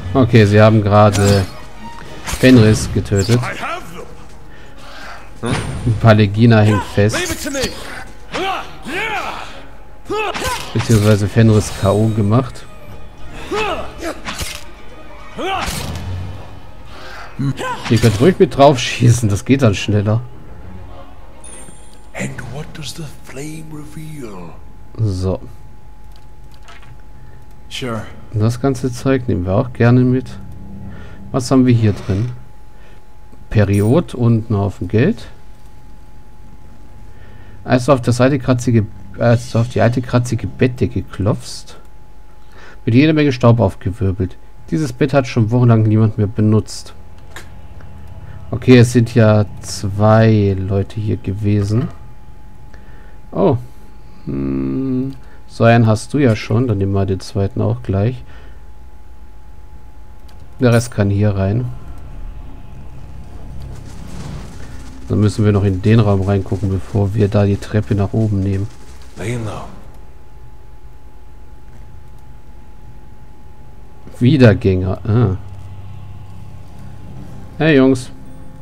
Okay, sie haben gerade Fenris getötet. Palegina hängt fest. Beziehungsweise Fenris K.O. gemacht. Ihr könnt ruhig mit drauf schießen, das geht dann schneller. And what does the flame reveal? So. Sure. Das ganze Zeug nehmen wir auch gerne mit. Was haben wir hier drin? Period und ein Haufen Geld. Als du auf die alte kratzige Bettdecke klopfst, wird jede Menge Staub aufgewirbelt. Dieses Bett hat schon wochenlang niemand mehr benutzt. Okay, es sind ja 2 Leute hier gewesen. Oh. So einen hast du ja schon. Dann nehmen wir den zweiten auch gleich. Der Rest kann hier rein. Dann müssen wir noch in den Raum reingucken, bevor wir da die Treppe nach oben nehmen. Wiedergänger. Ah. Hey Jungs.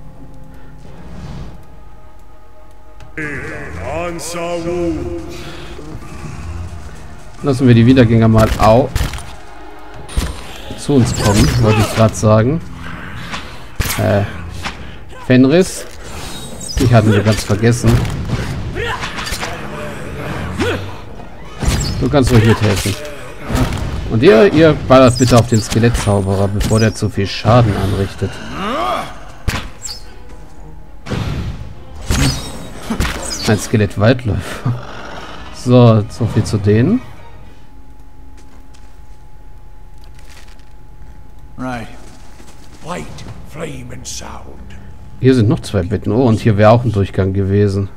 Lassen wir die Wiedergänger mal zu uns kommen, wollte ich gerade sagen. Fenris. Ich hatte mir ganz vergessen. Du kannst ruhig mithelfen. Und ihr ballert bitte auf den Skelettzauberer, bevor der zu viel Schaden anrichtet. Ein Skelett-Waldläufer. So viel zu denen. Right. Light, flame and sound. Hier sind noch 2 Betten. Oh, und hier wäre auch ein Durchgang gewesen.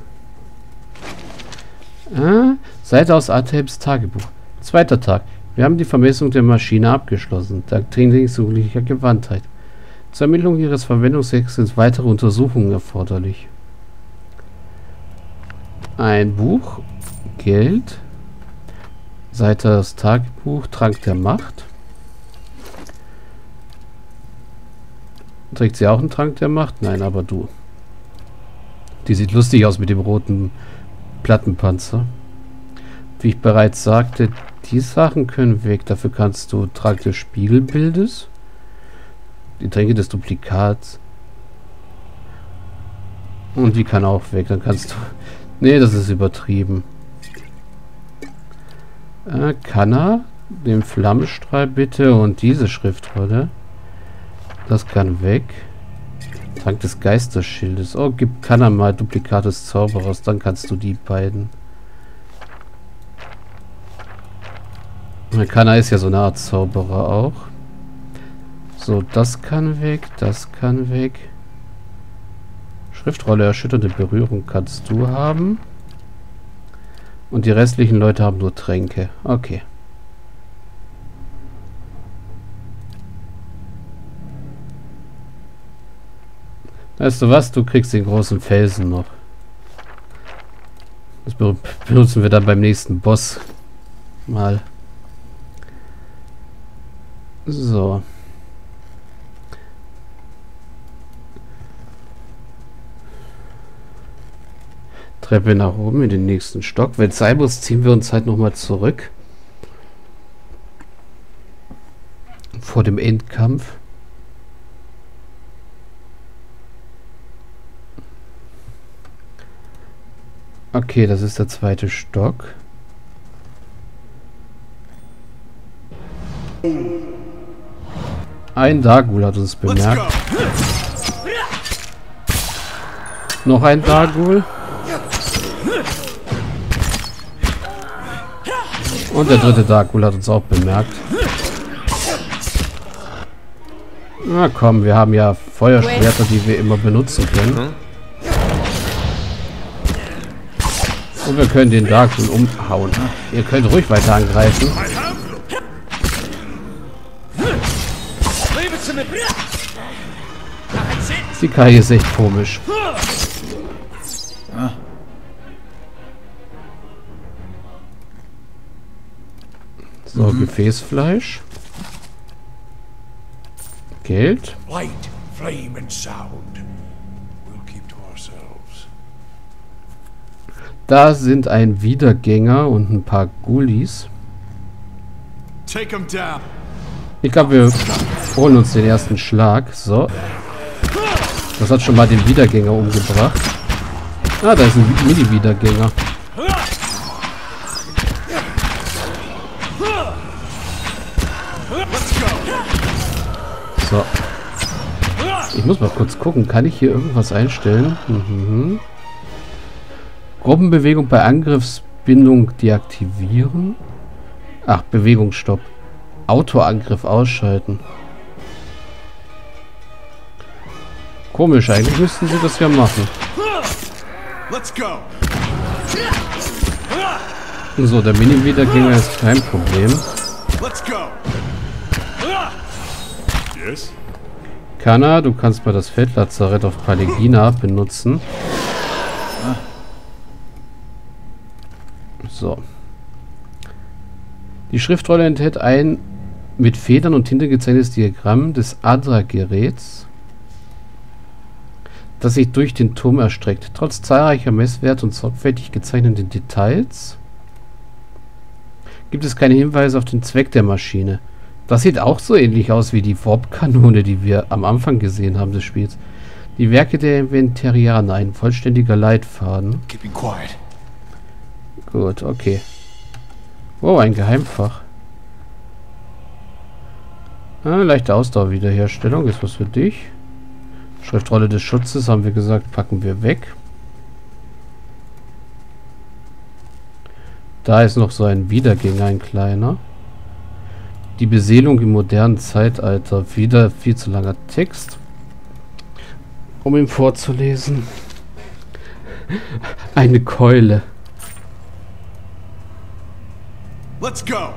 Seite aus Artebs Tagebuch. 2. Tag. Wir haben die Vermessung der Maschine abgeschlossen. Dank trainingsjugendlicher Gewandtheit. Zur Ermittlung ihres Verwendungszwecks sind weitere Untersuchungen erforderlich. Ein Buch. Geld. Seite aus Tagebuch. Trank der Macht. Trägt sie auch einen Trank der Macht? Nein, aber du. Die sieht lustig aus mit dem roten Plattenpanzer. Wie ich bereits sagte, die Sachen können weg. Dafür kannst du Trank des Spiegelbildes, die Tränke des Duplikats. Und die kann auch weg. Dann kannst du... Nee, das ist übertrieben. Kann er? Den Flammenstrahl bitte und diese Schriftrolle. Das kann weg. Trank des Geisterschildes. Oh, kann er mal Duplikat des Zauberers. Dann kannst du die beiden. Kana ist ja so eine Art Zauberer auch. So, das kann weg. Das kann weg. Schriftrolle erschütternde Berührung kannst du haben. Und die restlichen Leute haben nur Tränke. Okay. Weißt du was? Du kriegst den großen Felsen noch. Das benutzen wir dann beim nächsten Boss mal. So. Treppe nach oben in den nächsten Stock. Wenn es sein muss, ziehen wir uns halt nochmal zurück. Vor dem Endkampf. Okay, das ist der 2. Stock. Ein Dargul hat uns bemerkt. Noch ein Dargul. Und der 3. Dargul hat uns auch bemerkt. Na komm, wir haben ja Feuerschwerter, die wir immer benutzen können. Und wir können den Darkul umhauen. Ihr könnt ruhig weiter angreifen. Die Kai ist echt komisch. So, Gefäßfleisch. Geld. Light, flame and sound. We'll keep to ourselves. Da sind ein Wiedergänger und ein paar Ghoulies. Take him down. Ich glaube, wir holen uns den ersten Schlag. So. Das hat schon mal den Wiedergänger umgebracht. Ah, da ist ein Mini-Wiedergänger. So. Ich muss mal kurz gucken. Kann ich hier irgendwas einstellen? Gruppenbewegung bei Angriffsbindung deaktivieren. Ach, Bewegungsstopp. Autoangriff ausschalten. Komisch, eigentlich müssten sie das ja machen. Let's go. So, der Mini-Wiedergänger ist kein Problem. Let's go. Yes. Kana, du kannst mal das Feldlazarett auf Palegina benutzen. So. Die Schriftrolle enthält ein mit Federn und Tinte gezeichnetes Diagramm des Adra-Geräts, das sich durch den Turm erstreckt. Trotz zahlreicher Messwerte und sorgfältig gezeichneten Details gibt es keine Hinweise auf den Zweck der Maschine. Das sieht auch so ähnlich aus wie die Warp-Kanone, die wir am Anfang gesehen haben des Spiels. Die Werke der Inventarianer, ein vollständiger Leitfaden. Keep him quiet. Gut, okay. Oh, ein Geheimfach. Leichte Ausdauerwiederherstellung ist was für dich. Schriftrolle des Schutzes, haben wir gesagt, packen wir weg. Da ist noch so ein Wiedergänger, ein kleiner. Die Beseelung im modernen Zeitalter. Wieder viel zu langer Text, um ihn vorzulesen. Eine Keule. Let's go.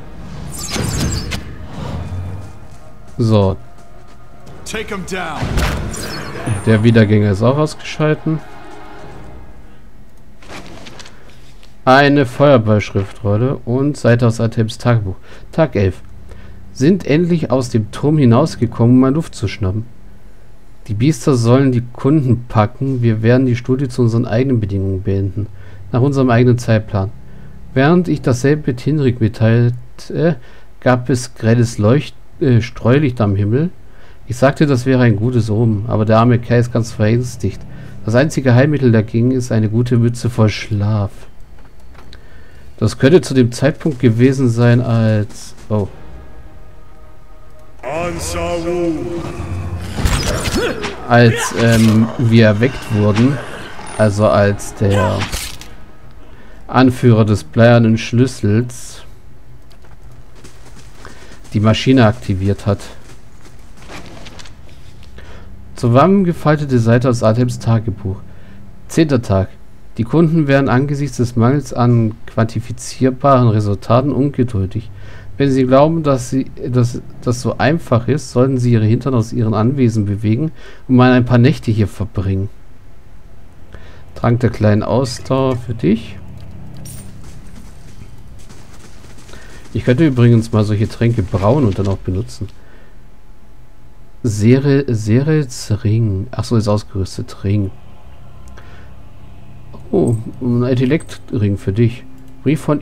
So. Take him down. Der Wiedergänger ist auch ausgeschalten. Eine Feuerballschriftrolle und Seite aus Artems Tagebuch. Tag 11. Sind endlich aus dem Turm hinausgekommen, um mal Luft zu schnappen. Die Biester sollen die Kunden packen. Wir werden die Studie zu unseren eigenen Bedingungen beenden. Nach unserem eigenen Zeitplan. Während ich dasselbe mit Hinrik mitteilte, gab es grelles Streulicht am Himmel. Ich sagte, das wäre ein gutes Omen, aber der arme Kai ist ganz verängstigt. Das einzige Heilmittel dagegen ist eine gute Mütze voll Schlaf. Das könnte zu dem Zeitpunkt gewesen sein, als... Oh. Als wir erweckt wurden. Also als der Anführer des bleiernen Schlüssels die Maschine aktiviert hat. Zusammengefaltete Seite aus Artems Tagebuch. 10. Tag. Die Kunden werden angesichts des Mangels an quantifizierbaren Resultaten ungeduldig. Wenn sie glauben, dass das so einfach ist, sollten sie ihre Hintern aus ihren Anwesen bewegen und mal ein paar Nächte hier verbringen. Trank der kleinen Ausdauer für dich. Ich könnte übrigens mal solche Tränke brauen und dann auch benutzen. Serels Ring. Achso, ist ausgerüstet. Ring. Oh, ein Intellekt-Ring für dich. Brief von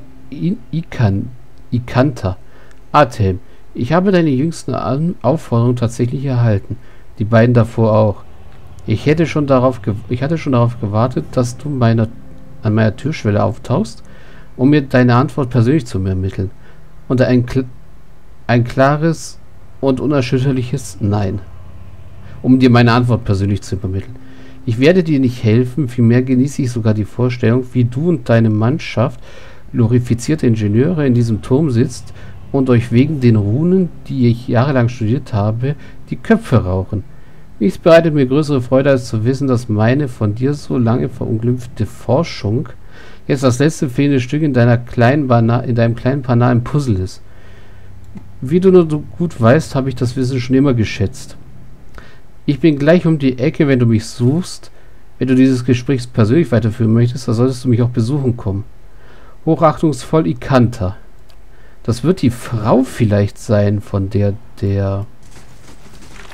Ikanta. Artem, ich habe deine jüngsten Aufforderungen tatsächlich erhalten. Die beiden davor auch. Ich hatte schon darauf gewartet, dass du an meiner Türschwelle auftauchst, um mir deine Antwort persönlich zu ermitteln. Und ein klares und unerschütterliches Nein. Um dir meine Antwort persönlich zu übermitteln. Ich werde dir nicht helfen, vielmehr genieße ich sogar die Vorstellung, wie du und deine Mannschaft, glorifizierte Ingenieure, in diesem Turm sitzt und euch wegen den Runen, die ich jahrelang studiert habe, die Köpfe rauchen. Nichts bereitet mir größere Freude, als zu wissen, dass meine von dir so lange verunglimpfte Forschung jetzt das letzte fehlende Stück in deinem kleinen banalen Puzzle ist. Wie du nur so gut weißt, habe ich das Wissen schon immer geschätzt. Ich bin gleich um die Ecke, wenn du mich suchst. Wenn du dieses Gespräch persönlich weiterführen möchtest, dann solltest du mich auch besuchen kommen. Hochachtungsvoll Ikanta. Das wird die Frau vielleicht sein, von der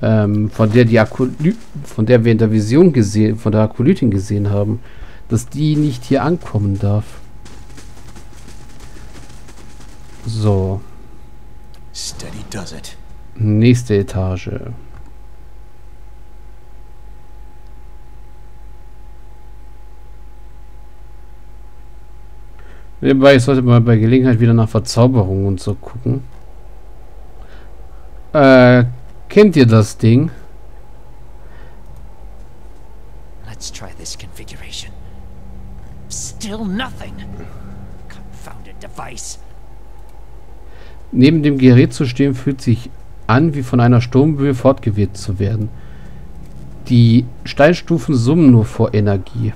von der wir in der Vision gesehen, von der Akolytin gesehen haben, dass die nicht hier ankommen darf. So. Steady does it. Nächste Etage. Nebenbei, ich sollte mal bei Gelegenheit wieder nach Verzauberung und so gucken. Kennt ihr das Ding? Let's try this configuration. Still nothing. Confounded device. Neben dem Gerät zu stehen, fühlt sich an, wie von einer Sturmböe fortgeweht zu werden. Die Steinstufen summen nur vor Energie.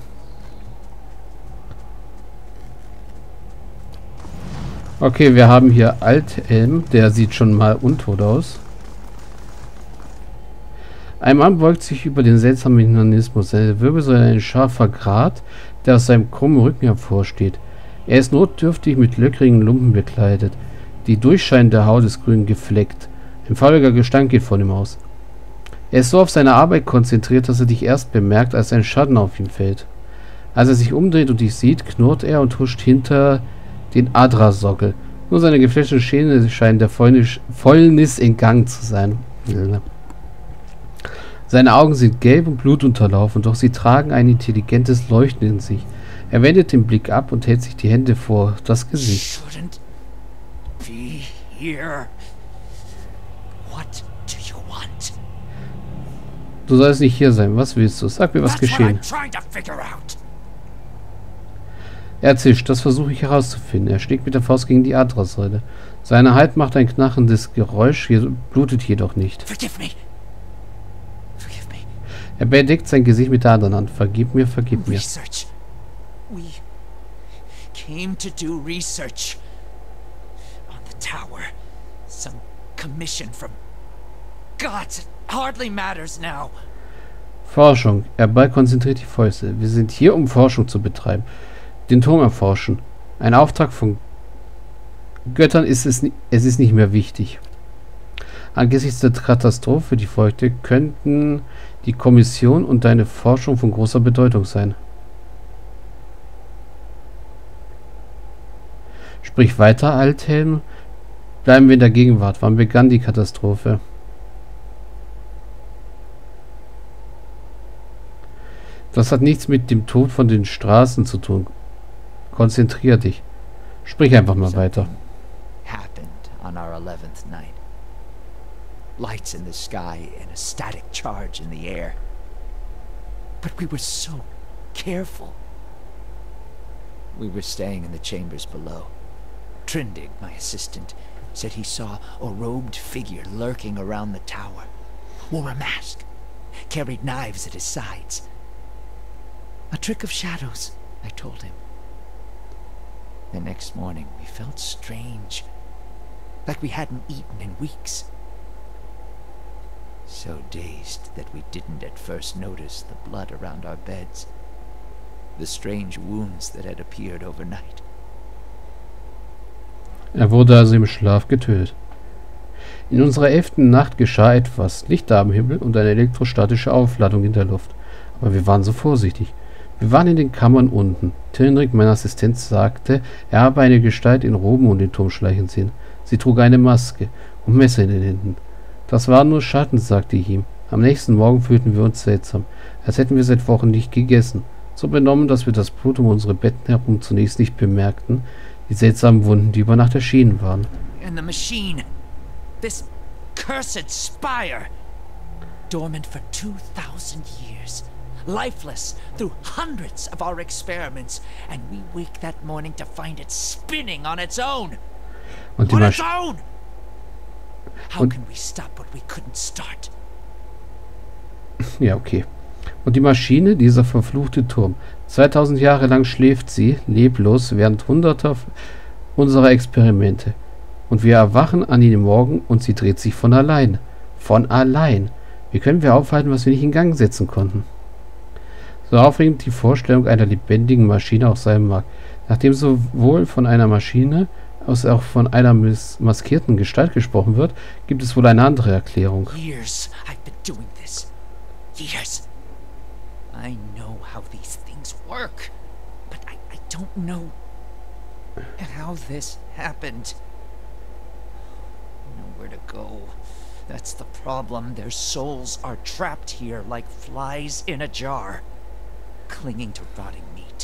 Okay, wir haben hier Altelm, der sieht schon mal untot aus. Ein Mann beugt sich über den seltsamen Mechanismus. Seine Wirbelsäule ein scharfer Grat, der aus seinem krummen Rücken hervorsteht. Er ist notdürftig mit löchrigen Lumpen bekleidet. Die durchscheinende Haut ist grün gefleckt. Ein fauliger Gestank geht von ihm aus. Er ist so auf seine Arbeit konzentriert, dass er dich erst bemerkt, als ein Schatten auf ihn fällt. Als er sich umdreht und dich sieht, knurrt er und huscht hinter den Adra-Sockel. Nur seine gefleckten Schädel scheinen der Fäulnis entgangen zu sein. Seine Augen sind gelb und blutunterlaufen, doch sie tragen ein intelligentes Leuchten in sich. Er wendet den Blick ab und hält sich die Hände vor das Gesicht. Shouldn't be here. What do you want? Du sollst nicht hier sein. Was willst du? Sag mir, was geschehen. That's what I'm trying to figure out. Er zischt. Das versuche ich herauszufinden. Er schlägt mit der Faust gegen die Adra-Säule. Seine Hand macht ein knarrendes Geräusch, blutet jedoch nicht. Forgive me. Forgive me. Er bedeckt sein Gesicht mit der anderen Hand. Vergib mir, vergib mir. Research. We came to do research on the tower. Some commission from God. It hardly matters now. Forschung. Er bald konzentriert die Fäuste. Wir sind hier, um Forschung zu betreiben. Den Turm erforschen. Ein Auftrag von Göttern ist es ist nicht mehr wichtig. Angesichts der Katastrophe, die folgte, könnten die Kommission und deine Forschung von großer Bedeutung sein. Sprich weiter, Altelm. Bleiben wir in der Gegenwart. Wann begann die Katastrophe? Das hat nichts mit dem Tod von den Straßen zu tun. Konzentrier dich. Sprich einfach mal weiter. Happened on our 11th night. Lights in the sky and a static charge in the air. But we were so careful. We were staying in the chambers below. Trindig, my assistant, said he saw a robed figure lurking around the tower. Wore a mask. Carried knives at his sides. A trick of shadows, I told him. The next morning we felt strange. Like we hadn't eaten in weeks. So dazed that we didn't at first notice the blood around our beds. The strange wounds that had appeared overnight. Er wurde also im Schlaf getötet. In unserer 11. Nacht geschah etwas. Lichter am Himmel und eine elektrostatische Aufladung in der Luft. Aber wir waren so vorsichtig. Wir waren in den Kammern unten. Tilnrik, mein Assistent, sagte, er habe eine Gestalt in Roben um den Turm schleichen sehen. Sie trug eine Maske und Messer in den Händen. Das waren nur Schatten, sagte ich ihm. Am nächsten Morgen fühlten wir uns seltsam, als hätten wir seit Wochen nicht gegessen. So benommen, dass wir das Blut um unsere Betten herum zunächst nicht bemerkten, die seltsamen Wunden, die über Nacht erschienen waren. And the machine. This cursed spire. Dormant for 2000 years. Lifeless through hundreds of our experiments. And we wake that morning to find it spinning on its own. Und On its own! How can we stop what we couldn't start? Ja, okay. Und die Maschine, dieser verfluchte Turm. 2000 Jahre lang schläft sie, leblos, während hunderter unserer Experimente. Und wir erwachen an jedem Morgen und sie dreht sich von allein. Von allein. Wie können wir aufhalten, was wir nicht in Gang setzen konnten? So aufregend die Vorstellung einer lebendigen Maschine auch sein mag. Nachdem sowohl von einer Maschine aus auch von einer maskierten Gestalt gesprochen wird, gibt es wohl eine andere Erklärung. Years I've been doing this. Years. I know how these things work, but I don't know how this happened. Nowhere to go. That's the problem. Their souls are trapped here like flies in a jar, clinging to rotting meat.